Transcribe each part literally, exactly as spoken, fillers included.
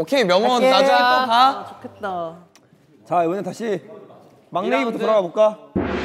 오케이 명언 나중에 또 봐. 아, 좋겠다. 자 이번엔 다시 막내기부터 돌아가 볼까?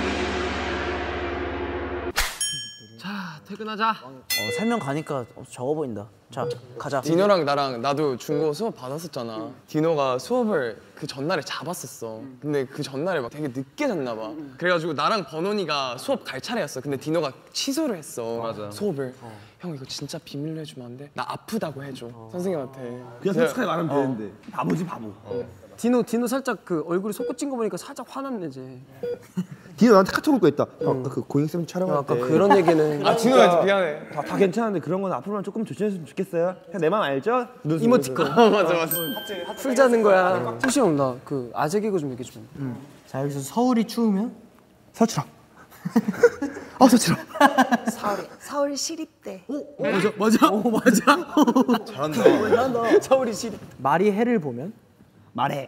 자 퇴근하자. 어, 설명 가니까 적어 보인다. 자 가자. 디노랑 나랑 나도 중고 수업 받았었잖아. 디노가 수업을 그 전날에 잡았었어. 근데 그 전날에 막 되게 늦게 잤나 봐. 그래가지고 나랑 버논이가 수업 갈 차례였어. 근데 디노가 취소를 했어. 맞아. 수업을. 어. 형 이거 진짜 비밀로 해주면 안 돼? 나 아프다고 해줘. 어. 선생님한테. 그냥 솔직하게 말하면 어. 되는데 바보지 바보. 어. 디노 디노 살짝 그 얼굴이 솟구친 거 보니까 살짝 화났네 쟤. 디노 나한테 카톡 올 거 있다. 형, 그 고잉쌤 촬영할 아까 때 그런 얘기는. 아 디노가 미안해. 다, 다 괜찮은데 그런 건 앞으로만 조금 조심했으면 좋겠어요. 그냥 내 맘 알죠? 이모티콘. 어, 맞아 맞아. 풀자는 거야. 혹시 형 나 그 아재 개그 좀 얘기 좀. 응. 자 여기서 서울이 추우면? 서치라. 아 서치라. 서울 서울 시립대. 오, 오 맞아 맞아. 오 맞아. 잘한다. 잘한다. 서울이 시립. 말이 해를 보면? 말해.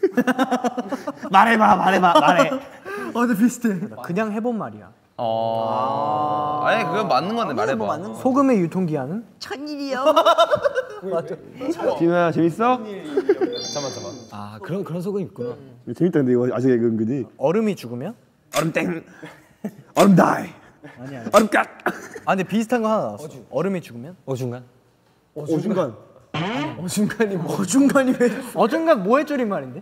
말해봐 말해봐 말해. 아 근데 비슷해. 그냥 해본 말이야. 어. 아. 아니 그건 맞는 건데 말해봐. 뭐 맞는 거. 소금의 유통기한은? 천일이요. 맞아. 디노야 재밌어? 잠만 잠만. 아 그런 그런 소금 있구나. 재밌다 근데 이거 아직 은근히. 얼음이 죽으면? 얼음 땡. 얼음 다이. 아니야. 얼음 깍. 아 근데 비슷한 거 하나 나왔어. 얼음이 죽으면? 어중간. 어중간. 어중간이 뭐? 어중간이 왜? 어중간 뭐의 줄임말인데?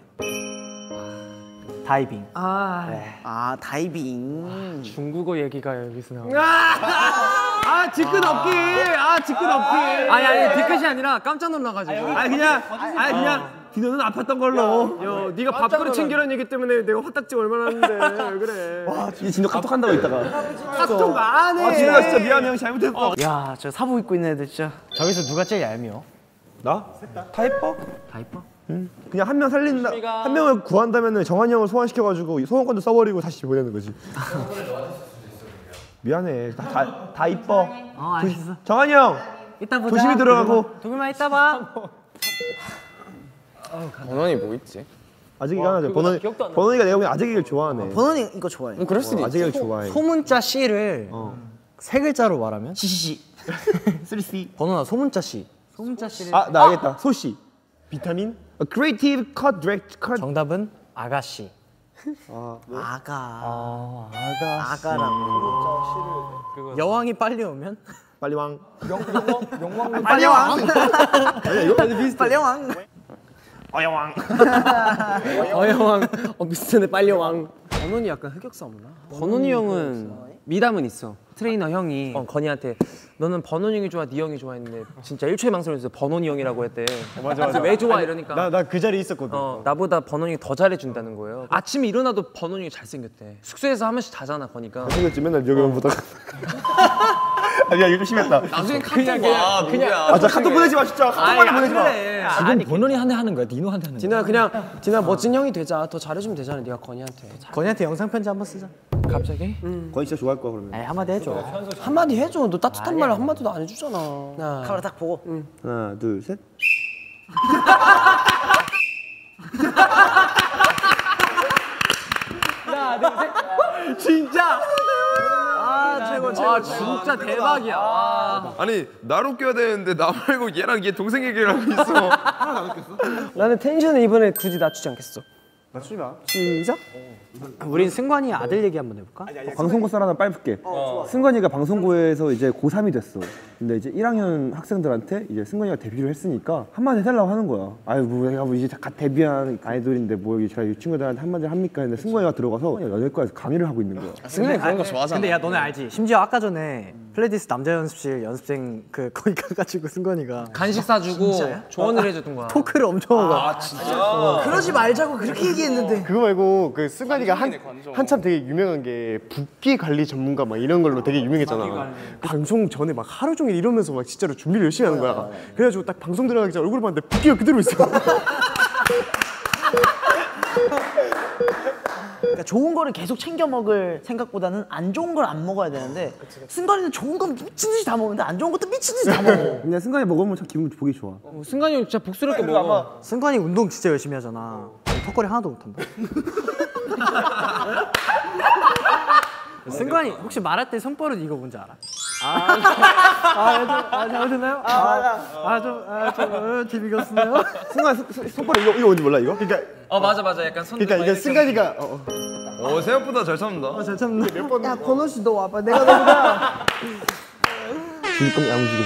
다이빙. 아, 아 다이빙. 중국어 얘기가 여기서 나와. 아 뒤끝 없기. 아 뒤끝 없기. 아니 아니 뒤끝이 아니라 깜짝 놀라가지고. 아니 그냥 아니 그냥 디노는 아팠던 걸로. 야 네가 밥그릇 챙기라는 얘기 때문에 내가 화딱지 얼마나 하는데 왜 그래? 와 진짜 디노 카톡 한다고 있다가. 카톡 안 해. 아 디노가 진짜 미안해 형 잘못했어. 야, 저 사복 입고 있는 애들 진짜. 저기서 누가 제일 얄미워? 나? 다 예뻐. 다 이뻐? 응. 그냥 한 명 살린다. 한 명을 구한다면은 정한이 형을 소환시켜가지고 소환권도 써버리고 다시 보내는 거지. 미안해. 다 다 다 이뻐. 어, 알겠어. 정한이 형. 이따 보자. 조심히 들어가고. 도겸아 이따 봐. 버논이 뭐 있지? 아재기가 하나죠. 버논이 버논이가 내가 보기엔 아재기를 좋아하네. 번원이 이거 좋아해. 뭐 그럴 수도 있지. 아재기를 좋아해. 소문자 씨를 어. 세 글자로 말하면? 시시시. 쓰리 씨. 번원아 소문자 씨. 소문자 씨를. 아 나 알겠다. 소씨. 비타민? A creative cut direct cut. 정답은 아가씨. 아, 뭐? 아가. 아 아가. 아가라고. 여왕이 빨리 오면? 빨리 왕. 영광. 빨리 왕. 아니야 이거 비슷해. 빨리 왕. 어여왕. 어여왕. 어 비슷한데 빨리 왕. 번원이 약간 흑역사 없나? 번원이 형은 미담은 있어. 트레이너 형이 어, 건이한테 너는 번원이 형이 좋아, 네 형이 좋아 했는데 진짜 일 초에 망설여서 번원이 형이라고 했대. 어, 맞아 맞아. 왜 좋아 이러니까 나 나 그 자리에 있었거든. 어, 나보다 번원이 더 잘해준다는 거예요. 아침에 일어나도 번원이 형이 잘생겼대. 숙소에서 한 번씩 자잖아 거니까. 생겼지 맨날 여기 보다가. 아니야 이거 좀 심했다. 나중에 카톡 와. 누구야? 아 진짜 카톡 보내지 마 진짜. 카톡만 보내지 마. 그래. 지금 본원이 한대 하는 거야? 디노한테 하는 거야? 디나 그냥 디나 멋진 형이 되자. 더 잘해주면 되잖아. 네가 건이한테. 건이한테 영상 편지 한번 쓰자. 갑자기? 건이 진짜 좋아할 거야 그러면. 에이 한마디 해줘. 한마디 해줘. 너 따뜻한 말 한마디도 안 해주잖아. 야. 카메라 딱 보고. 응. 하나 둘 셋. 하나 둘 셋. 진짜. 아 최고 최고. 아 진짜 대박이야. 아. 아니 나로 껴야 되는데 나 말고 얘랑 얘 동생 얘기를 하고 있어. 나는 텐션을 이번에 굳이 낮추지 않겠어. 맞추지 마. 시작. 우린 승관이 아들 얘기 한번 해볼까? 방송고 썰 하나 빨붙게. 어, 승관이가 방송고에서 이제 고삼이 됐어. 근데 이제 일 학년 학생들한테 이제 승관이가 데뷔를 했으니까 한마디 해달라고 하는 거야. 아유 뭐 내가 뭐 이제 갓 데뷔한 아이돌인데 뭐 여기 제가 이 친구들한테 한마디 합니까? 했는데 승관이가 들어가서 여덟과에서 강의를 하고 있는 거야. 승관이 그런 거 좋아하잖아. 근데 야 너네 알지? 심지어 아까 전에 플레디스 남자 연습실 연습생 그 거기 가가지고 승관이가 간식 사주고 조언을 해줬던 거야. 토크를 엄청 하고. 아 진짜. 그러지 말자고 그렇게 얘기했는데. 그거 말고 그 승관이가 한, 한참 되게 유명한 게 붓기 관리 전문가 막 이런 걸로 되게 유명했잖아. 방송 전에 막 하루 종일 이러면서 막 진짜로 준비를 열심히 하는 거야. 그래가지고 딱 방송 들어가기 전에 얼굴을 봤는데 붓기가 그대로 있어. 그러니까 좋은 거를 계속 챙겨 먹을 생각보다는 안 좋은 걸 안 먹어야 되는데 승관이는 좋은 건 미친 듯이 다 먹는데 안 좋은 것도 미친 듯이 다 먹어. 그냥 승관이 먹으면 참 기분 보기 좋아. 어, 승관이 형 진짜 복스럽게 먹어. 승관이 운동 진짜 열심히 하잖아. 턱걸이 하나도 못한다. 승관이 혹시 말할 때 손버릇 이거 뭔지 알아? 아 잘못했나요? 아좀아좀 디비겼어요. 승관 손가락 이거 이거 뭔지 몰라 이거? 그러니까 어 맞아 맞아 약간 손. 그러니까 이게 승관이가 어, 오 생각보다 잘 참는다. 잘 참는. 야 건호 씨 너 와봐. 내가 너보다. 지금 야무지게.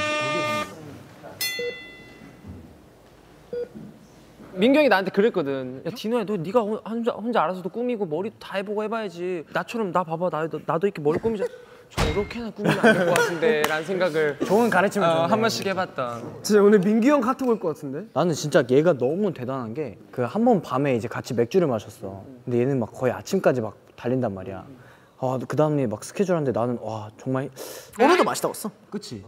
민경이 나한테 그랬거든. 야 디노야 너 네가 혼자 혼자 알아서도 꾸미고 머리 다 해보고 해봐야지. 나처럼 나 봐봐 나도 나도 이렇게 머리 꾸미자. 저렇게나 꾸미면 안 될 것 같은데 라는 생각을 좋은 가르침을 어, 줬네. 한 번씩 해봤다. 진짜 오늘 민규 형 카톡 올 것 같은데? 나는 진짜 얘가 너무 대단한 게 그 한 번 밤에 이제 같이 맥주를 마셨어. 근데 얘는 막 거의 아침까지 막 달린단 말이야. 아, 그 다음에 막 스케줄 하는데 나는 와 정말 오늘도 마시다웠어. 그치?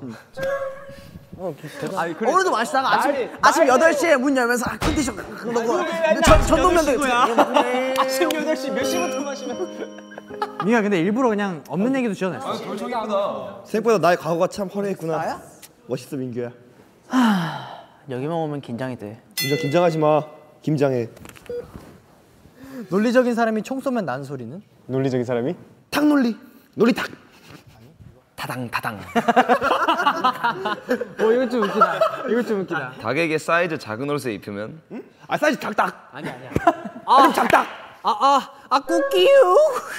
오늘도 마시다가 아침 아침 여덟 시에 문 열면서 아 컨디션 그러고 전 전동면도 아침 여덟 시 몇 시부터 마시면? 민규야 근데 일부러 그냥 없는 얘기도 지어냈어. 생각보다 나의 과거가 참 화려했구나. 나야? 멋있어 민규야. 여기만 오면 긴장이 돼. 진짜 긴장하지 마. 김장해. 논리적인 사람이 총 쏘면 나는 소리는? 논리적인 사람이? 탁 논리. 논리 탁. 다당 다당. 어 이거 좀 웃기다. 이거 좀 웃기다. 닭에게 사이즈 작은 옷을 입히면 아 사이즈 탁탁. 아니 아니야. 아 작딱. 아아아 꾸끼유.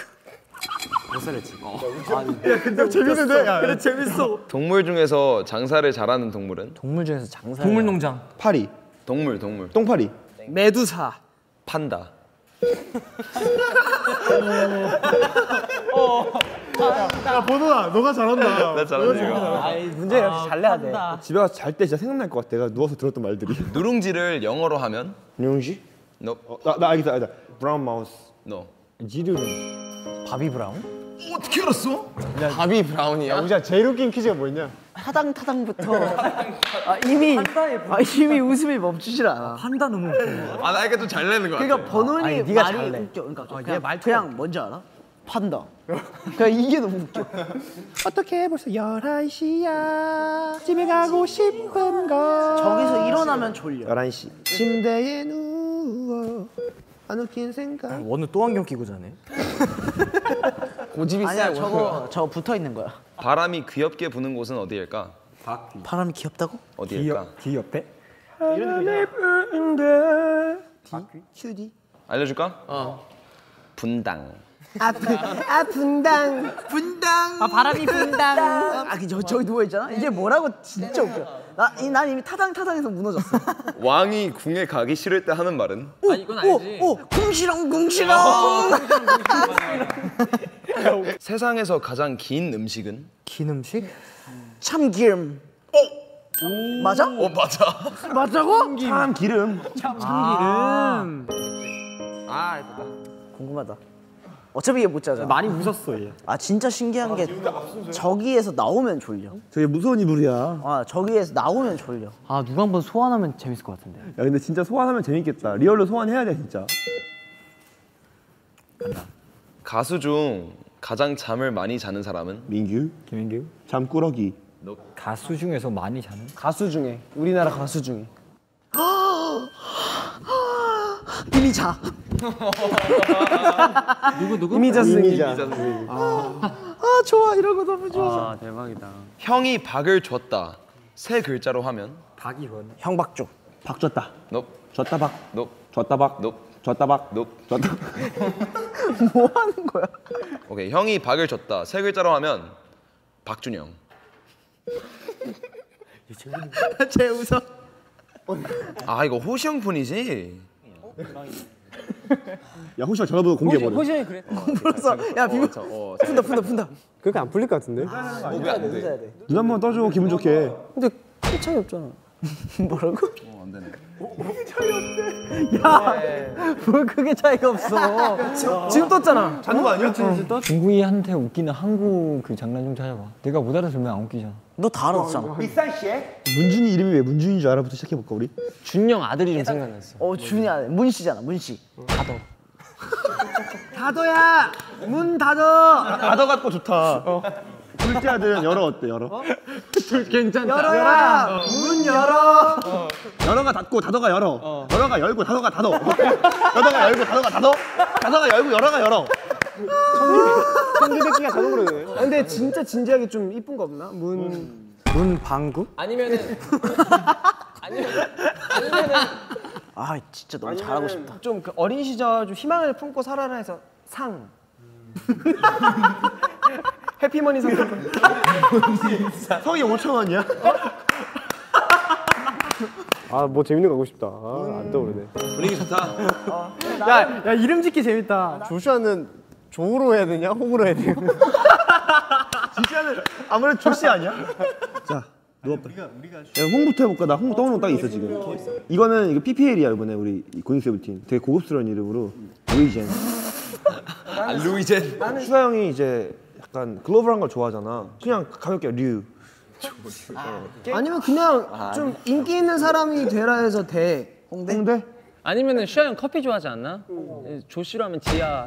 재밌는데? 야, 그래 재밌어. 동물 중에서 장사를 잘하는 동물은? 동물 중에서 장사. 동물농장. 파리. 동물 동물 똥파리. 메두사. 판다. 야 번호야, 너가 잘한다. 나 잘하네 이거. 아이 문제 역시 잘 내야 돼. 집에 가서 잘 때 진짜 생각날 것 같아. 내가 누워서 들었던 말들이. 누룽지를 영어로 하면? 윤영씨? No. 어, 나, 나 알겠다, 알겠다. 브라운 마우스. No. 지류는 바비 브라운? 어떻게 알았어? 바비 브라운이야? 우지야 제일 웃긴 퀴즈가 뭐였냐? 타당 타당부터 아, 이미 아, 이미 웃음이 멈추질 않아. 판다 너무 웃겨. 아, 나 이게 좀 잘 내는 거 같아. 그러니까 번원이 아니, 네가 말이 잘내. 웃겨. 그러니까 어, 그냥, 얘 말투가 그냥 뭔지 알아? 판다. 그러니까 이게 너무 웃겨. 어떻게 벌써 열한 시야. 집에 가고 싶은 거. 저기서 일어나면 졸려. 열한 시. 침대에 누워. 안 웃긴 생각. 원우 또 안경 끼고 자네. 고집이 아니야 세요. 저거 저거 붙어 있는 거야. 바람이 귀엽게 부는 곳은 어디일까? 바람이 귀엽다고? 어디일까? 뒤 옆에? 큐디. 알려줄까? 어. 분당. 아 분당 분당. 아 바람이 분당. 아 그 저 저기 누워 있잖아. 이게 뭐라고 진짜 웃겨. 나난 이미 타당 타당해서 무너졌어. 왕이 궁에 가기 싫을 때 하는 말은? 아 이건 알지. 오 궁시렁 궁시렁. 세상에서 가장 긴 음식은? 긴 음식? 참기름. 맞아? 어 맞아. 맞다고? 참 기름. 참기름. 아, 예쁘다. 궁금하다. 어차피 얘 못 자잖아. 많이 웃었어 얘. 아 진짜 신기한 게 저기에서 나오면 졸려. 저게 무서운 이불이야. 아 저기에서 나오면 졸려. 아 누가 한번 소환하면 재밌을 것 같은데. 야 근데 진짜 소환하면 재밌겠다. 리얼로 소환해야 돼 진짜. 가수 중 가장 잠을 많이 자는 사람은? 민규? 김민규? 잠꾸러기. 가수 중에서 많이 자는? 가수 중에, 우리나라 가수 중에. 이미 자. 누구 누구? 이미자 선생님. 아 좋아 이런 거 너무 좋아. 아 대박이다. 형이 박을 줬다. 세 글자로 하면? 박이 원. 형박조. 박 줬다. No. 줬다 박. No. 줬다 박. No. 줬다 박. No. 줬다. 뭐 하는 거야? 오케이. 형이 박을 줬다. 세 글자로 하면 박준영. 쟤 웃어. 아 이거 호시 형 폰이지? 야 혹시 전화번호 공개해버려. 호시형이 그래. 불었어. 야 비브. 푼다 푼다 푼다. 그렇게 안 풀릴 것 같은데? 해야 돼. 눈 한 번 떠줘 기분 좋게. 근데 큰 차이 없잖아. 뭐라고? 어, 안 되네. 뭘 크게 차이가 없어. 지금 떴잖아. 자는 거 아니야? 중국이한테 웃기는 한국 그 장난 좀 찾아봐. 내가 못 알아들으면 안 웃기잖아. 너 다 알았잖아. 문준이 이름이 왜 문준인 줄 알아부터 시작해볼까 우리? 준영 아들이 좀 생각났어. 어 준이 아들 문씨잖아 문씨. 다더. 다도야 문 닫어. 아더 같고 좋다. 둘째 아들은 열어 어때 열어? 괜찮다. 열어야 문 열어. 열어가 닫고 닫어가 열어. 열어가 열고 닫어가 닫어. 열어가 열고 닫어가 닫어. 닫어가 열고 열어가 열어. 청기백기가 자동으로 되네. 근데 진짜 진지하게 좀 이쁜 거 없나? 문 문방구? 아니면은 아니면 아니면은 아 진짜 너무 잘하고 싶다. 좀 그 어린 시절 좀 희망을 품고 살아라 해서 상. 해피머니 상품. 성이 오천 원이야? 아 뭐 재밌는 거 하고 싶다. 아, 안 떠오르네. 분위기 좋다. 야, 야 이름 짓기 재밌다. 조슈아는 조로 해야 되냐? 홈으로 해야 되냐? 조슈아는 아무래도 조씨 아니야? 자, 누워봐. 야, 홍부터 해볼까? 나 홍 떠오르는 거 딱 있어 지금. 이거는 이거 피피엘이야 이번에 우리 고잉세븐틴. 되게 고급스러운 이름으로 루이젠. 아, 루이젠. 슈아 형이 이제 약간 글로벌한 걸 좋아하잖아. 그냥 가볍게 류. 아니면 그냥 좀 인기 있는 사람이 되라 해서 대. 홍대? 홍대? 아니면은 슈아 형 커피 좋아하지 않나? 조씨로 하면 지아.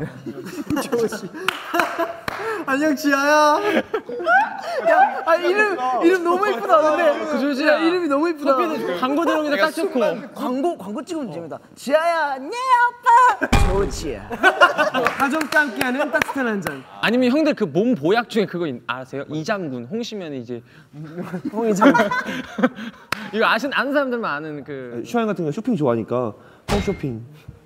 안녕 지아야. 야, 아 이름 이름 너무 이쁘다. 근데 그 조지야. 이름이 너무 이쁘다. 커피는 광고 들어오기도 딱 좋고. 광고 광고 찍으면 재밌다. 지아야, 네 아빠. 조지야. 가족과 함께하는 따뜻한 한 잔. 아니면 형들 그 몸 보약 중에 그거 있, 아세요? 이장군 홍시면 이제 홍이장군. 이거 아신 아는 사람들만 아는 그 슈아 형 같은 거 쇼핑 좋아하니까 홈쇼핑.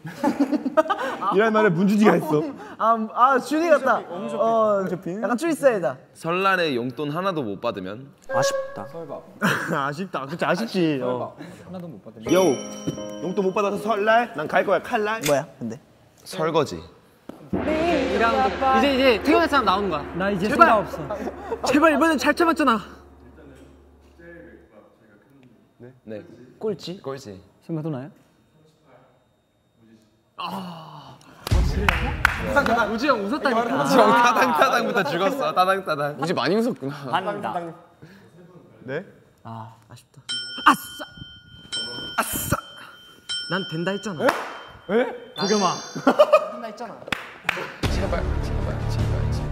이란 말에 문주지가 있어. 아, 아 준이 같다. 어, 약간 트리스타일이다. 설날에 용돈 하나도 못 받으면 아쉽다. 아쉽다. 그치 아쉽지. 어. 요, 용돈 못 받아서 설날? 난 갈 거야 칼날. 뭐야? 근데 설거지. 이제 이제 태어날 사람 나오는 거야. 나 이제 생각 없어. 제발 이번엔 잘 참았잖아. 네. 꼴찌? 꼴찌. 생각도 나요? 우지 형 웃었다니까. 형 따당따당부터 죽었어. 따당따당. 우지 많이 웃었구나. 한다. 네? 아쉽다. 난 된다 했잖아. 도겸아. 제발 제발 제발 제발.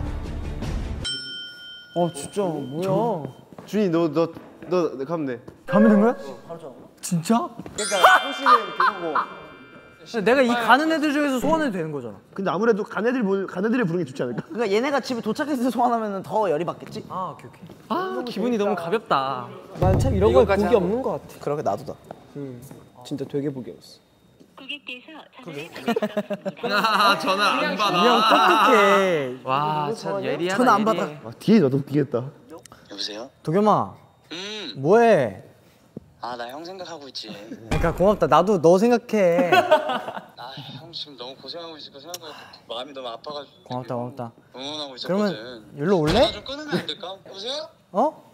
어 진짜 뭐야? 준이 너 너 너 가면 돼. 가면 된 거야? 진짜? 그러니까 호시는 그거고. 내가 이 가는 애들 중에서 소환해도 되는 거잖아. 근데 아무래도 가네들 부- 가네들을 부르는 게 좋지 않을까? 그러니까 얘네가 집에 도착했을 때 소환하면 더 열이 받겠지? 아 오케이 오케이. 아 기분이 너무 가볍다. 난 참 이런 거에 복이 없는 것 같아. 그러게 나도다. 진짜 되게 복이 없어. 고객께서 전화를 받으셨습니다. 아 전화 안 받아. 똑똑해. 와, 참 예리하다. 전화 안 예리해. 받아. 아, 뒤에 너도 웃기겠다. 여보세요? 도겸아. 음. 뭐해? 아, 나 형 생각하고 있지. 그러니까 고맙다. 나도 너 생각해. 아, 형 지금 너무 고생하고 있을 거 생각하고 마음이 너무 아파가지고. 고맙다 고맙다. 응원하고 있었거든. 그러면 일로 올래? 전화 좀 끊으면 안 될까? 여보세요? 어?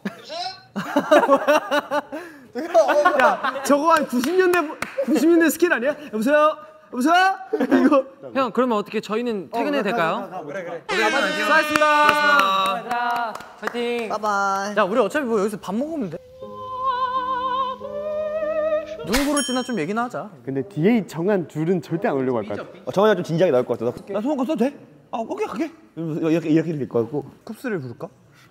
여보세요? 야, 저거 한 구십 년대 구십 년대 스킬 아니야? 여보세요? 여보세요? 이거 형 그러면 어떻게 저희는 퇴근해도 될까요? 그래 그래. 수고하셨습니다. 파이팅. 바이바이. 야 우리 어차피 뭐 여기서 밥 먹으면 돼. 누구 고를지나 좀 얘기나 하자. 근데 디에이 정한 둘은 절대 안 오려고 할 것 같아. 어, 정한이가 좀 진지하게 나올 것 같아. 나, 나 소원권 써도 돼? 아, 오케이, 갈게. 이러면서 이렇게 이렇게 될 것 같고. 쿱스를 부를까?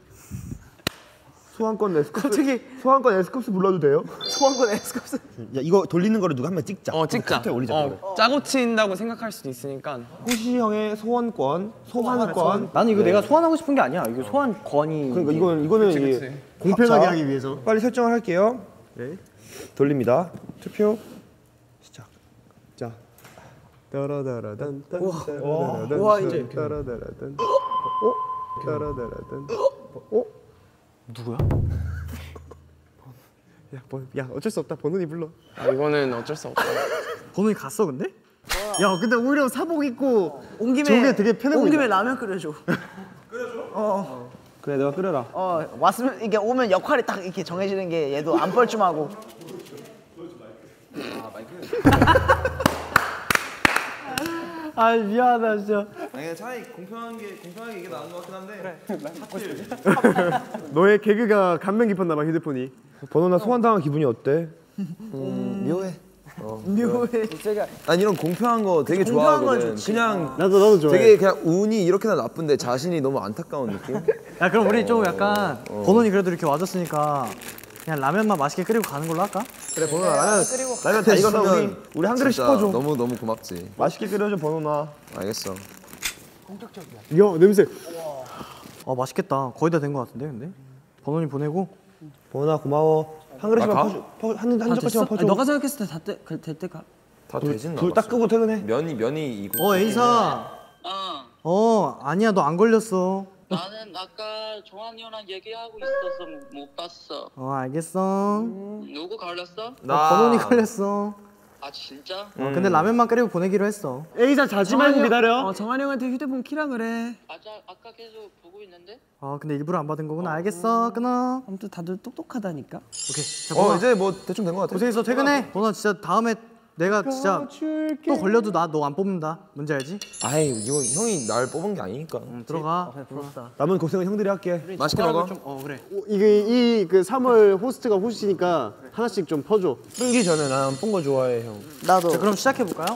소환권 에스쿱스. 갑자기 소환권 에스쿱스 불러도 돼요? 소환권 에스쿱스. 야, 이거 돌리는 거를 누가 한 명 찍자. 어 찍자. 카트에 올리자. 그거를. 어, 짜고 친다고 생각할 수도 있으니까. 호시 형의 소환권, 소환권. 나는 이거 내가 소환하고 싶은 게 아니야. 이거 소환권이. 그러니까 이거는 이거는 이게 공평하게 자, 하기 위해서. 빨리 설정을 할게요. 네. 돌립니다. 투표 시작. 자. 따라다라단 딴 우와. 따라다라단 우와, 이제. 따라다라단. 어? 따라다라단. 어? 누구야? 야, 뭐, 야, 어쩔 수 없다. 번호니 불러. 아, 이거는 어쩔 수 없다. 번호이 갔어 근데? 야, 근데 오히려 사복 입고 온 김에 저게 되게 편해 온 보인다. 김에 라면 끓여줘. 어, 그래, 내가 끓여라. 어 왔으면 이게 오면 역할이 딱 이렇게 정해지는 게 얘도 안 뻘쭘하고. 아 미안하다 진짜. 아니 차라리 공평한 게 공평하게 이게 나은 것 같긴 한데. 너의 개그가 감명 깊었나 봐, 휴대폰이. 번호나 소환당한 기분이 어때? 묘해. 묘해. 난 이런 공평한 거 되게 공평한 건 좋아하거든. 좋지. 그냥 나도 나도 좋아해. 되게 그냥 운이 이렇게나 나쁜데 자신이 너무 안타까운 느낌? 야 그럼 우리 좀 약간 번호이 그래도 이렇게 와줬으니까 그냥 라면만 맛있게 끓이고 가는 걸로 할까? 그래, 번호나 라면 라면 다 익어서 우리 우리 한 그릇 진짜 씹어줘. 너무 너무 고맙지. 맛있게 끓여줘, 번호나. 알겠어. 야 냄새. 아 맛있겠다. 거의 다 된 것 같은데 근데. 번호님 보내고. 보나 고마워. 한 그릇만 가? 퍼줘. 퍼, 한, 한 젓갈씩만 퍼줘. 너가 생각했을 때다될 때 가. 다 되진 불 딱 끄고 퇴근해. 면이 면이 이거. 어 에이사. 어. 어 아니야 너 안 걸렸어. 나는 아까 종환이 형랑 얘기하고 있어서 못- 못 봤어. 어 알겠어. 누구 걸렸어? 나 번호니 걸렸어. 아 진짜? 어, 근데 라면만 끓이고 보내기로 했어. 에이사 자지 말고 기다려. 어 정한이 형한테 휴대폰 키라 그래. 아까 아까 계속 보고 있는데. 어 근데 일부러 안 받은 거구나. 알겠어. 끊어. 아무튼 다들 똑똑하다니까. 오케이. 자, 어 번호아, 이제 뭐 대충 된 것 같아. 고생했어. 퇴근해. 번호아 진짜 다음에 내가 진짜 또 걸려도 나 너 안 뽑는다. 뭔지 알지? 아이 이거 형이 날 뽑은 게 아니니까. 응, 들어가. 부럽다. 남은 고생은 형들이 할게. 맛있게 먹어. 어 그래. 이게 이 그 삼월 호스트가 호시니까 하나씩 좀 퍼줘. 끊기 전에 난 뽕 거 좋아해 형. 나도. 자 그럼 시작해 볼까요?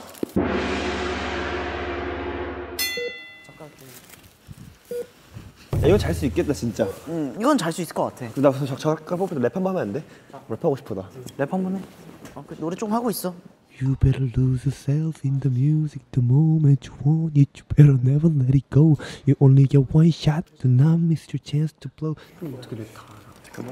야, 이거 잘 수 있겠다 진짜. 응, 이건 잘 수 있을 것 같아. 나 저, 저작가 뽑을 때 랩 한 번 하면 안 돼? 랩하고 싶어 나. 랩 한 번 해. 어, 그 노래 좀 하고 있어. You better lose yourself in the music the moment you want it. You better never let it go. You only get one shot, do not miss your chance to blow. 어떻게 돼? 잠깐만.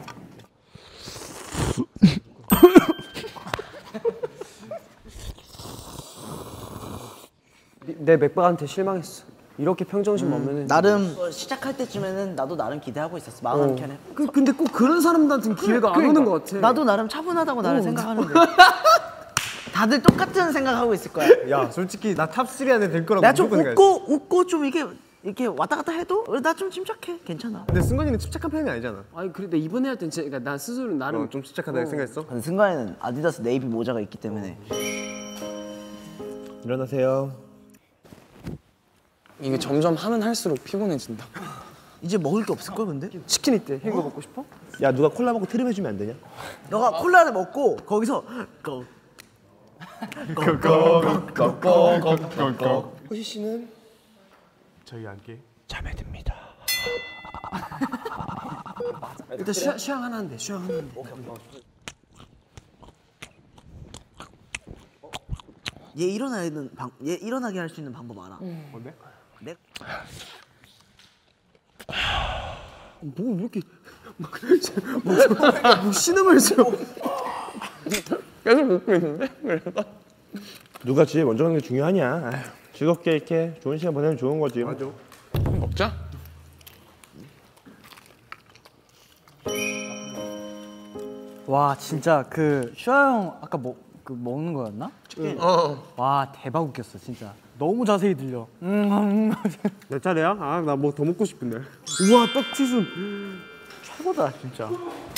내 맥박한테 실망했어. 이렇게 평정심 없는. 나름 어, 시작할 때쯤에는 나도 나름 기대하고 있었어. 마음 편해. 그, 근데 꼭 그런 사람들한테는 기회가 안 오는 것 같아. 나도 나름 차분하다고 나를 생각하는데. 다들 똑같은 생각하고 있을 거야. 야 솔직히 나 탑 쓰리 안에 들 거라고 내가 좀 무조건 웃고 웃고 좀 이렇게 이렇게 왔다 갔다 해도 나 좀 침착해. 괜찮아. 근데 승관이는 침착한 편이 아니잖아. 아니 그런데 이번에 할 땐 진짜 그러니까 난 스스로 나름 어, 좀 침착하다 생각했어? 근데 승관이는 아디다스 네이비 모자가 있기 때문에. 일어나세요. 이게 점점 하면 할수록 피곤해진다. 이제 먹을 게 없을 걸 근데? 치킨 있대. 형 이거 먹고 싶어? 야 누가 콜라 먹고 트림 해주면 안 되냐? 너가 콜라를 먹고 거기서 고 호시 씨는 저희 함께 잠에 듭니다. 일단 쉬, 쉬양 하나 한대. 쉬양 하나 한대. 얘 일어나는 방, 얘 일어나게 할 수 있는 방법 알아. 뭔데? 내 뭐 이렇게 막, 막, 뭐 신음을 줘. 계속 먹고 있는데? 그래서 누가 제일 먼저 하는 게 중요하냐? 아휴, 즐겁게 이렇게 좋은 시간 보내면 좋은 거지. 맞아. 먹자. 와 진짜 그 슈아 형 아까 뭐 그 먹는 거였나? 어. 와 대박 웃겼어 진짜. 너무 자세히 들려. 음, 내 차례야? 아 나 뭐 더 먹고 싶은데. 우와 떡치순. 최고다 진짜.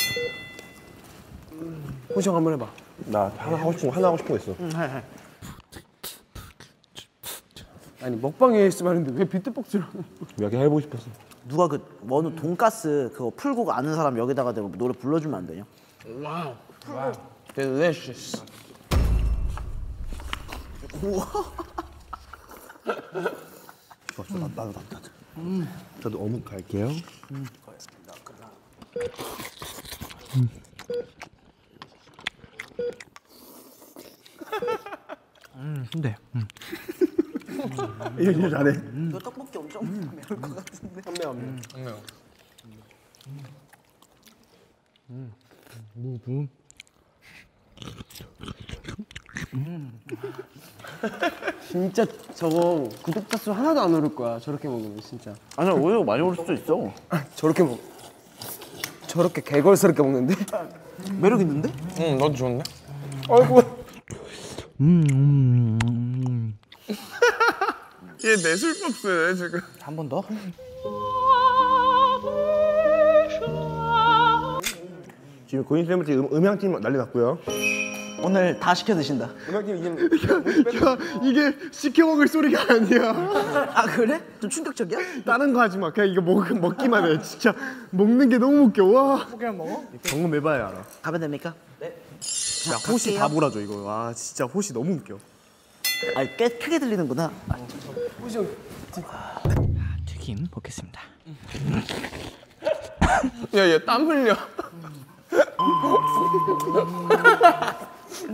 호시 형 한번 해봐. 나 하나 하고 싶은 거 하나 하고 싶은 거 있어. 아니 먹방 에이스 하는데 왜 비트박스를 하는 거야? 몇 개 해보고 싶었어. 누가 그 원우 돈가스 그거 풀고 아는 사람 여기다가 대고 노래 불러주면 안 되냐? 와우. 와우. Delicious. 좋아 좋아 나, 나도 나도 나도. 음. 저도 어묵 갈게요. 음. 음 근데. 음. 이거 진짜 잘해. 이거 떡볶이 엄청 매울 것 같은데. 한 명, 한 명. 무분. 진짜 저거 구독자 수 하나도 안 오를 거야. 저렇게 먹으면 진짜. 아니 오히려 많이 올 수도 있어. 저렇게 먹. 저렇게 개걸스럽게 먹는데? 매력 있는데? 응, 너도 좋은데? 음, 음, 음. 얘 내술법스네 지금. 한 번 더? 지금 고인 쌤한테 음, 음향팀 난리 났고요. 오늘 다 시켜 드신다. 음향팀 이긴. 야 이게 시켜 먹을 소리가 아니야. 아 그래? 좀 충격적이야? 다른 거 하지 마. 그냥 이거 먹 먹기만 해. 진짜 먹는 게 너무 웃겨. 와. 그냥 먹어? 방금 해봐야 알아. 가면 됩니까? 네. 야 호시 다 몰아줘 이거. 와 진짜 호시 너무 웃겨. 아꽤 크게 들리는구나. 튀김 먹겠습니다. 야, 얘 땀 흘려.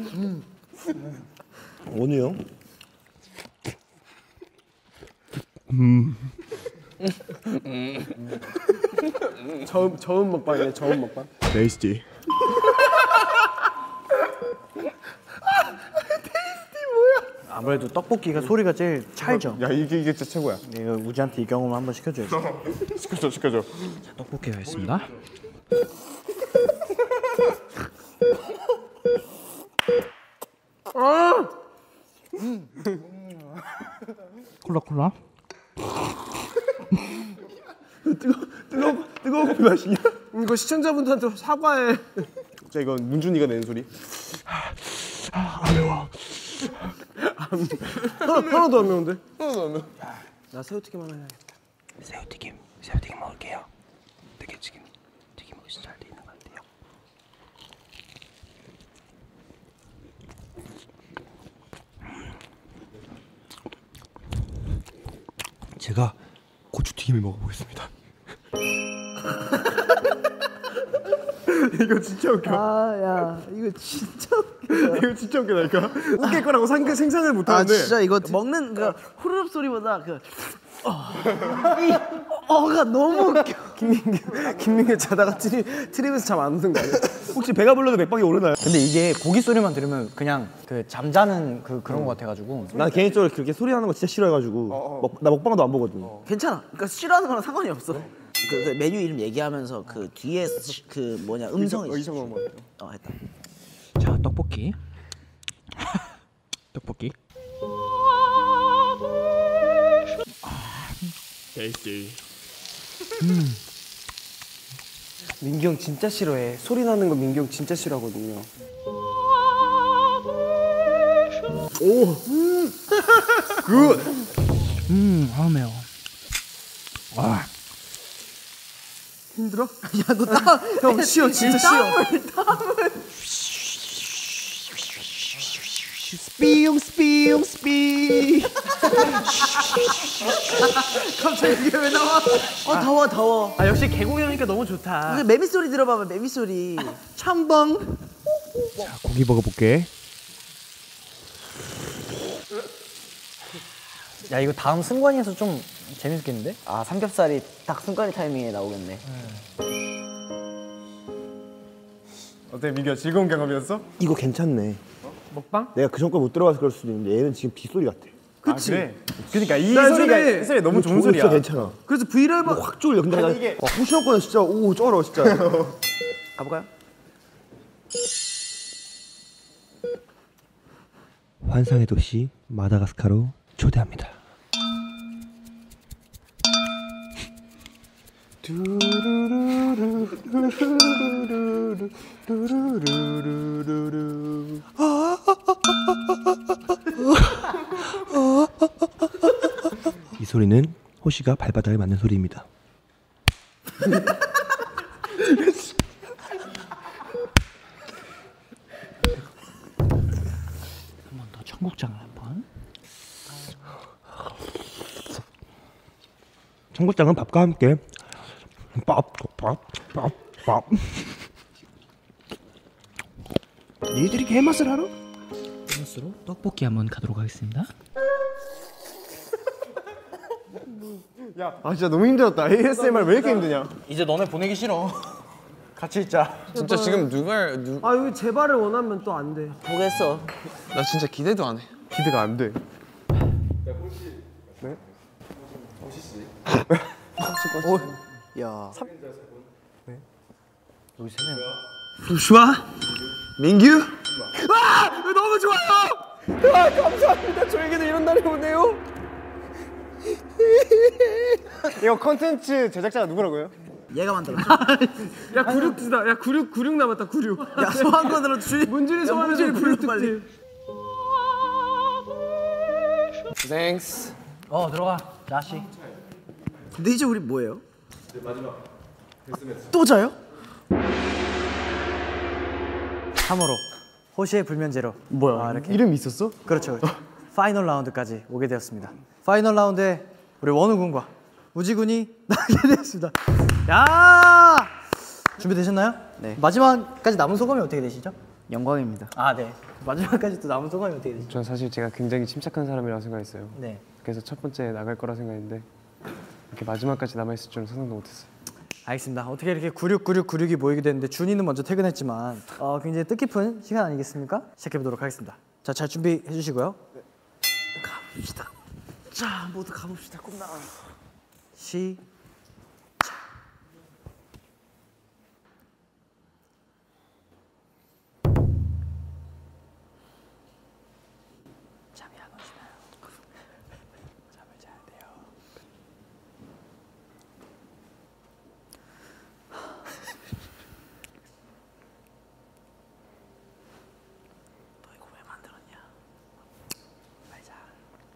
원우 형. 처음 처음 먹방이네. 처음 먹방. 테이스티. 아무래도 떡볶이가 소리가 제일 찰죠. 야 이게 이게 진짜 최고야. 네, 이거 우지한테 이 경험 한번 시켜줘야지. 시켜줘 시켜줘. 자, 떡볶이가 있습니다. 콜라 콜라. 뜨거워 뜨거운 커피 마시냐? 이거 시청자분들한테 사과해. 자 이건 문준이가 내는 소리. 안 매워. 하나, 하나도 안 매운데? 하나도 안 매워. 나 새우튀김 하나 해야겠다. 새우튀김, 새우튀김 먹을게요. 되게 지금 튀김 먹이 잘 돼 있는 것 같아요. 제가 고추튀김을 먹어보겠습니다. 이거 진짜 웃겨. 아야 이거 진짜 웃겨. 이거 진짜 웃기다니까. 웃길 거라고 상, 생산을 못 아 하는데. 진짜 이거 먹는 그 후루룩 소리보다 그 어, 이 어가 너무 웃겨. 김민규 김민규 자다가 트림 트림에서 잠 안 오는 거 아니야? 혹시 배가 불러도 맥박이 오르나요? 근데 이게 고기 소리만 들으면 그냥 그 잠자는 그 그런 거 같아가지고. 난 개인적으로 그렇게 소리 나는 거 진짜 싫어해가지고 먹, 나 먹방도 안 보거든. 괜찮아. 그러니까 싫어하는 거랑 상관이 없어. 그, 그 메뉴 이름 얘기하면서 그 뒤에 시- 그 뭐냐 음성이 있어. 의성 한번. 어 했다. 자, 떡볶이. 떡볶이. 테이스티. 민규 형 진짜 싫어해. 소리 나는 거 민규 형 진짜 싫어하거든요. 음, 아 매워. 아, 힘들어? 야 너 땀. 형 쉬어 진짜 쉬어. 땀을 땀을. 스피용 스피용 스피. 갑자기 이게 왜 나와? 어 더워 더워. 아 역시 개고기니까 너무 좋다. 그 매미 소리 들어봐봐 매미 소리. 첨벙. 고기 먹어볼게. 야 이거 다음 승관이에서 좀 재밌겠는데? 아 삼겹살이 딱 순간이 타이밍에 나오겠네. 어때 민규야 즐거운 경험이었어? 이거 괜찮네. 먹방? 내가 그 전까지 못 들어가서 그럴 수도 있는데 얘는 지금 빗소리 같아. 그치. 아, 그래. 그러니까 이 난 소리가 소리- 이 소리 너무 좋은 좋은 소리야. 진짜 괜찮아. 그래서 브이라이브 확 졸려. 근데 나 이게- 와, 호시노코는 진짜 오 쩔어 진짜. 가볼까요? 환상의 도시 마다가스카로 초대합니다. 이 소리는 호시가 발바닥을 맞는 소리입니다. 한번 더 청국장을 한번. 청국장은 밥과 함께 밥밥밥밥 니들이 개맛을 알아? 소스로 떡볶이 한번 가도록 하겠습니다. 아 진짜 너무 힘들었다. 에이에스엠알 왜 이렇게 힘드냐? 이제 너네 보내기 싫어. 같이 있자. 진짜 지금 누가 누... 아 여기 제발을 원하면 또 안 돼. 보겠어. 나 진짜 기대도 안 해. 기대가 안 돼. 야. 좋아? 민규? 아! 너무 좋아요! 아, 감사합니다. 저에게도 이런 날이 오네요. 이거 컨텐츠 제작자가 누구라고요? 얘가 만들었어. 야 구륙지다. 야 구륙 구륙 남았다 구륙. 야 소환권으로 주. 문준이 소환해서 구륙 특집. 땡스. 어 들어가. 자시. 근데 이제 우리 뭐예요? 또 자요? 참으로 호시의 불면제로. 뭐야? 아, 이렇게. 이름이 있었어? 그렇죠. 그렇죠. 파이널 라운드까지 오게 되었습니다. 파이널 라운드에 우리 원우 군과 우지 군이 나게 되었습니다. 야! 준비되셨나요? 네. 마지막까지 남은 소감이 어떻게 되시죠? 영광입니다. 아, 네. 마지막까지 또 남은 소감이 어떻게 되시죠? 전 사실 제가 굉장히 침착한 사람이라고 생각했어요. 네. 그래서 첫 번째 나갈 거라 생각했는데 이렇게 마지막까지 남아있을 줄은 상상도 못했어요. 알겠습니다. 어떻게 이렇게 구육구육구육이 모이게 됐는데 준이는 먼저 퇴근했지만 어, 굉장히 뜻깊은 시간 아니겠습니까? 시작해보도록 하겠습니다. 자, 잘 준비해 주시고요. 네. 가봅시다. 자, 모두 가봅시다. 꿈나라. 시. 잠이 안 오시나요? 잠을 자야 돼요. 너 이거 왜 만들었냐? 빨리 자.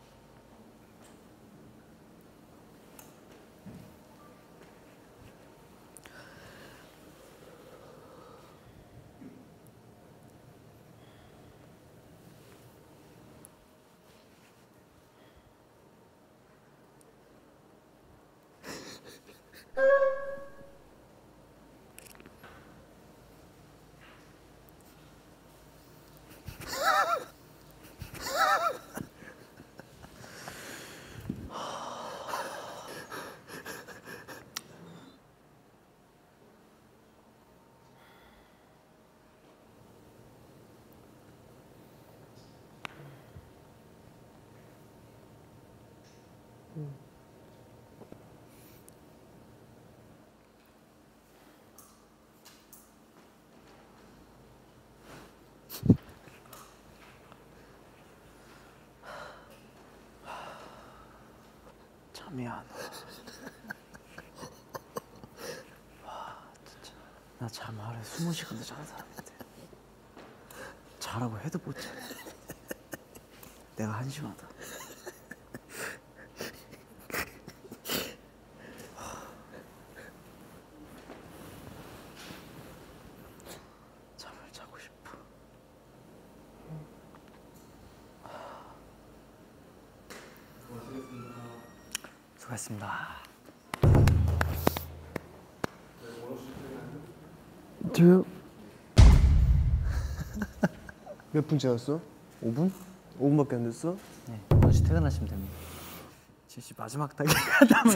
잠이 안 와. 와, 진짜 나 잠 하루에 스무 시간도 자는 사람인데 자라고 해도 못 자. 내가 한심하다. 잠을 자고 싶어. 수고하셨습니다. 저요? 몇 분 지났어? 오 분? 오 분밖에 안 됐어? 네, 다시 퇴근하시면 됩니다. 지씨 마지막 단계 하다면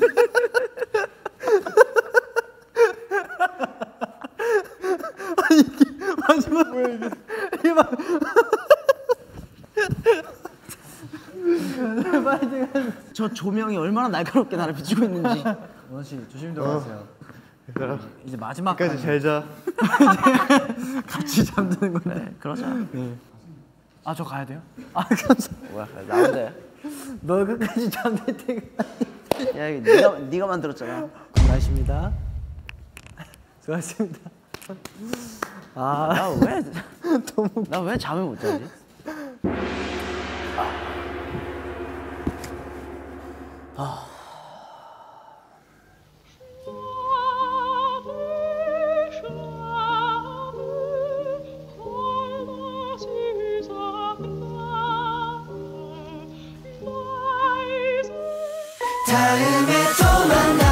아니 이게 마지막 뭐야 이게 이게 막 저 조명이 얼마나 날카롭게 나를 비추고 있는지. 원호 씨 조심히 들어가세요. 얘들아, 이제 마지막 끝까지 잘 자. 같이 잠드는 건데. 네, 그러자. 네. 아, 저 가야 돼요? 아, 감사. 뭐야? 나 혼자야? 너 끝까지 잠들 때가. 야, 이거 네가 네가 만들었잖아. 고맙습니다. 수고하셨습니다. 아, 나 왜 나 왜 잠을 못 자지? 아. 다음에 또 만나